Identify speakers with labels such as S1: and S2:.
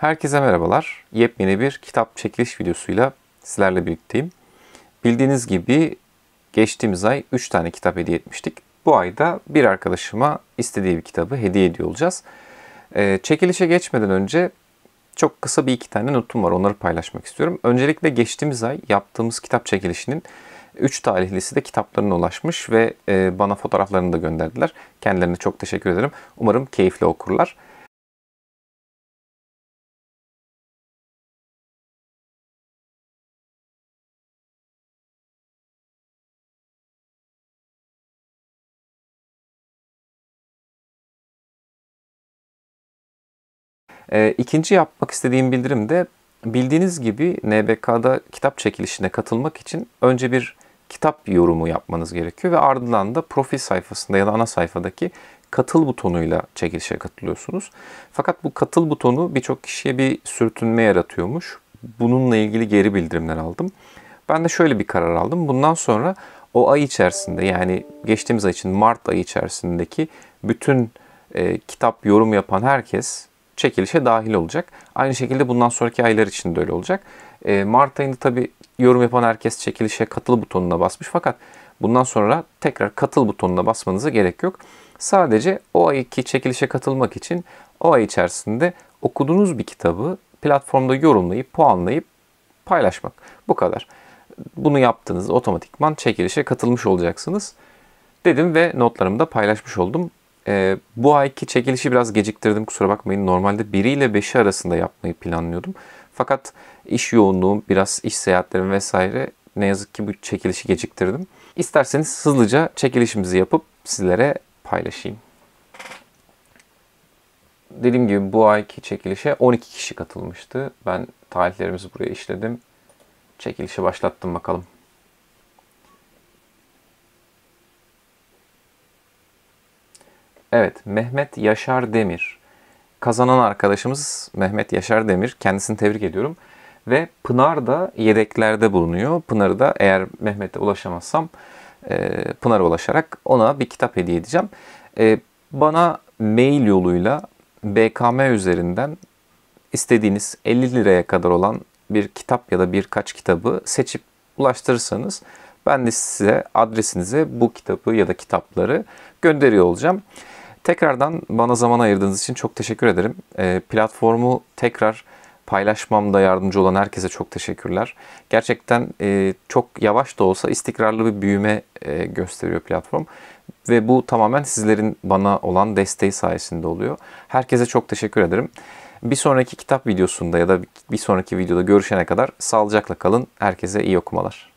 S1: Herkese merhabalar. Yepyeni bir kitap çekiliş videosuyla sizlerle birlikteyim. Bildiğiniz gibi geçtiğimiz ay 3 tane kitap hediye etmiştik. Bu ayda bir arkadaşıma istediği bir kitabı hediye ediyor olacağız. Çekilişe geçmeden önce çok kısa bir iki tane notum var. Onları paylaşmak istiyorum. Öncelikle geçtiğimiz ay yaptığımız kitap çekilişinin 3 talihlisi de kitaplarına ulaşmış ve bana fotoğraflarını da gönderdiler. Kendilerine çok teşekkür ederim. Umarım keyifle okurlar. İkinci yapmak istediğim bildirim de bildiğiniz gibi NBK'da kitap çekilişine katılmak için önce bir kitap yorumu yapmanız gerekiyor ve ardından da profil sayfasında ya da ana sayfadaki katıl butonuyla çekilişe katılıyorsunuz. Fakat bu katıl butonu birçok kişiye bir sürtünme yaratıyormuş. Bununla ilgili geri bildirimler aldım. Ben de şöyle bir karar aldım. Bundan sonra o ay içerisinde, yani geçtiğimiz ay için Mart ayı içerisindeki bütün kitap yorum yapan herkes çekilişe dahil olacak. Aynı şekilde bundan sonraki aylar için de öyle olacak. Mart ayında tabii yorum yapan herkes çekilişe katıl butonuna basmış, fakat bundan sonra tekrar katıl butonuna basmanıza gerek yok. Sadece o ayki çekilişe katılmak için o ay içerisinde okuduğunuz bir kitabı platformda yorumlayıp, puanlayıp paylaşmak. Bu kadar. Bunu yaptığınızda otomatikman çekilişe katılmış olacaksınız dedim ve notlarımı da paylaşmış oldum. Bu ayki çekilişi biraz geciktirdim, kusura bakmayın. Normalde 1 ile 5'i arasında yapmayı planlıyordum. Fakat iş yoğunluğum, biraz iş seyahatlerim vesaire, ne yazık ki bu çekilişi geciktirdim. İsterseniz hızlıca çekilişimizi yapıp sizlere paylaşayım. Dediğim gibi bu ayki çekilişe 12 kişi katılmıştı. Ben tarihlerimizi buraya işledim. Çekilişi başlattım bakalım. Evet, Mehmet Yaşar Demir. Kazanan arkadaşımız Mehmet Yaşar Demir. Kendisini tebrik ediyorum. Ve Pınar da yedeklerde bulunuyor. Pınar'ı da eğer Mehmet'e ulaşamazsam Pınar'a ulaşarak ona bir kitap hediye edeceğim. Bana mail yoluyla BKM üzerinden istediğiniz 50 liraya kadar olan bir kitap ya da birkaç kitabı seçip ulaştırırsanız ben de size adresinize bu kitabı ya da kitapları gönderiyor olacağım. Tekrardan bana zaman ayırdığınız için çok teşekkür ederim. Platformu tekrar paylaşmamda yardımcı olan herkese çok teşekkürler. Gerçekten çok yavaş da olsa istikrarlı bir büyüme gösteriyor platform. Ve bu tamamen sizlerin bana olan desteği sayesinde oluyor. Herkese çok teşekkür ederim. Bir sonraki kitap videosunda ya da bir sonraki videoda görüşene kadar sağlıcakla kalın. Herkese iyi okumalar.